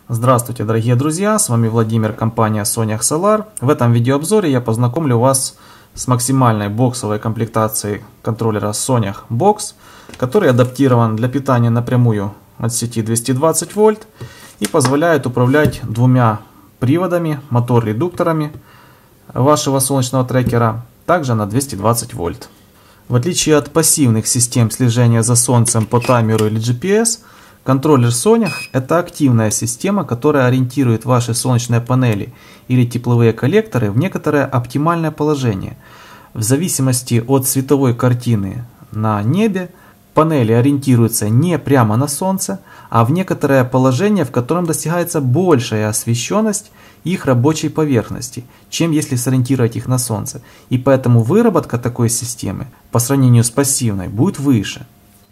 Здравствуйте, дорогие друзья, с вами Владимир, компания Sonic Solar. В этом видеообзоре я познакомлю вас с максимальной боксовой комплектацией контроллера Sonic Box, который адаптирован для питания напрямую от сети 220 вольт и позволяет управлять двумя приводами, мотор-редукторами вашего солнечного трекера, также на 220 вольт. В отличие от пассивных систем слежения за солнцем по таймеру или GPS, контроллер Sonic – это активная система, которая ориентирует ваши солнечные панели или тепловые коллекторы в некоторое оптимальное положение. В зависимости от световой картины на небе, панели ориентируются не прямо на солнце, а в некоторое положение, в котором достигается большая освещенность их рабочей поверхности, чем если сориентировать их на солнце. И поэтому выработка такой системы по сравнению с пассивной будет выше.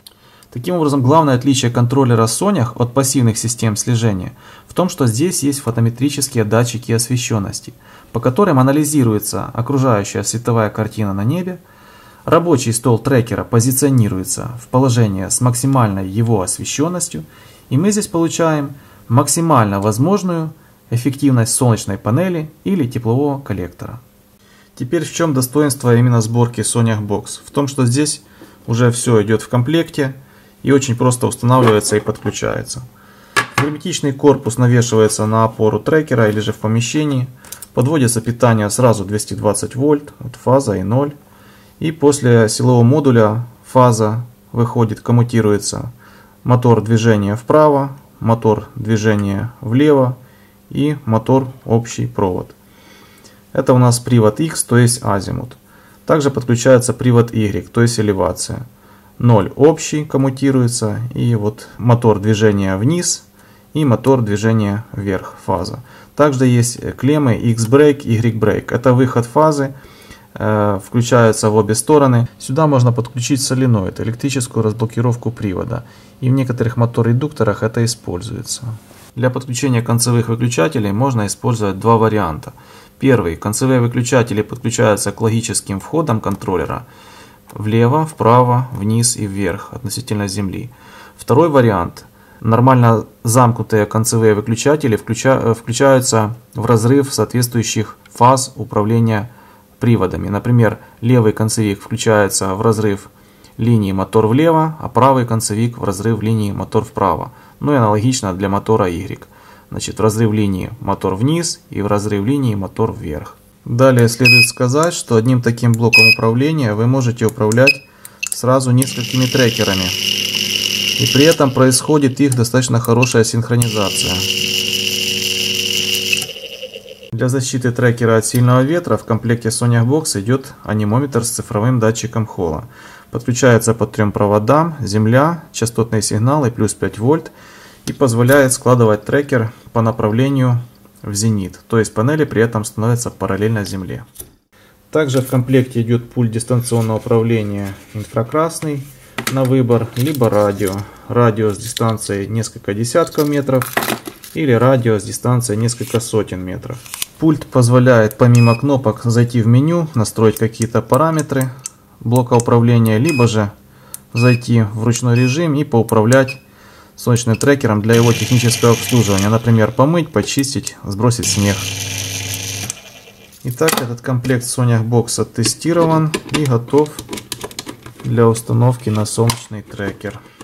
Таким образом, главное отличие контроллера Sonic от пассивных систем слежения в том, что здесь есть фотометрические датчики освещенности, по которым анализируется окружающая световая картина на небе, рабочий стол трекера позиционируется в положение с максимальной его освещенностью, и мы здесь получаем максимально возможную эффективность солнечной панели или теплового коллектора. Теперь в чем достоинство именно сборки Sonic Box? В том, что здесь уже все идет в комплекте и очень просто устанавливается и подключается. Герметичный корпус навешивается на опору трекера или же в помещении. Подводится питание сразу 220 вольт, вот фаза и 0. И после силового модуля фаза выходит, коммутируется мотор движения вправо, мотор движения влево и мотор общий провод. Это у нас привод X, то есть азимут. Также подключается привод Y, то есть элевация. 0 общий коммутируется, и вот мотор движения вниз и мотор движения вверх, фаза. Также есть клеммы X-брейк, Y-брейк. Это выход фазы, включаются в обе стороны. Сюда можно подключить соленоид, электрическую разблокировку привода. И в некоторых мотор-редукторах это используется. Для подключения концевых выключателей можно использовать два варианта. Первый. Концевые выключатели подключаются к логическим входам контроллера влево, вправо, вниз и вверх относительно земли. Второй вариант. Нормально замкнутые концевые выключатели включаются в разрыв соответствующих фаз управления приводами. Например, левый концевик включается в разрыв линии мотор влево, а правый концевик в разрыв линии мотор вправо. Ну и аналогично для мотора Y. Значит, в разрыв линии мотор вниз и в разрыв линии мотор вверх. Далее следует сказать, что одним таким блоком управления вы можете управлять сразу несколькими трекерами. И при этом происходит их достаточно хорошая синхронизация. Для защиты трекера от сильного ветра в комплекте Sonic Box идет анемометр с цифровым датчиком холла. Подключается по 3 проводам, земля, частотные сигналы плюс 5 вольт и позволяет складывать трекер по направлению в зенит, то есть панели при этом становятся параллельно земле. Также в комплекте идет пульт дистанционного управления инфракрасный на выбор, либо радио. Радио с дистанцией несколько десятков метров или радио с дистанцией несколько сотен метров. Пульт позволяет помимо кнопок зайти в меню, настроить какие-то параметры блока управления, либо же зайти в ручной режим и поуправлять солнечным трекером для его технического обслуживания. Например, помыть, почистить, сбросить снег. Итак, этот комплект Sonic Box оттестирован и готов для установки на солнечный трекер.